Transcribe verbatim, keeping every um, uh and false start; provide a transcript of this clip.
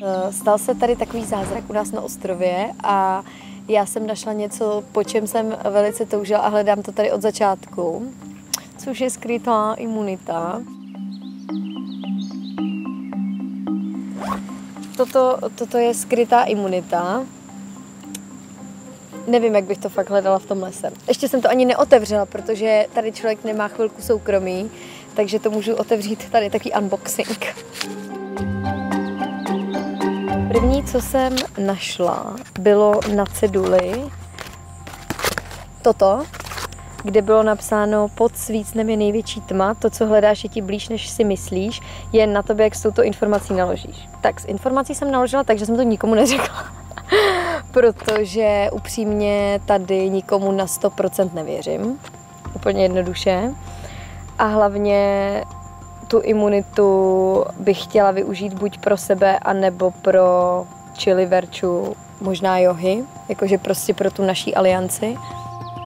Stal se tady takový zázrak u nás na ostrově a já jsem našla něco, po čem jsem velice toužila a hledám to tady od začátku, což je skrytá imunita. Toto, toto je skrytá imunita. Nevím, jak bych to fakt hledala v tom lese. Ještě jsem to ani neotevřela, protože tady člověk nemá chvilku soukromí, takže to můžu otevřít tady, takový unboxing. První, co jsem našla, bylo na ceduli toto, kde bylo napsáno: pod svícnem je největší tma, to, co hledáš, je ti blíž, než si myslíš, je na tobě, jak s touto informací naložíš. Tak s informací jsem naložila, takže jsem to nikomu neřekla, protože upřímně tady nikomu na sto procent nevěřím, úplně jednoduše. A hlavně tu imunitu bych chtěla využít buď pro sebe, anebo pro Chili Verču, možná Johy, jakože prostě pro tu naší alianci.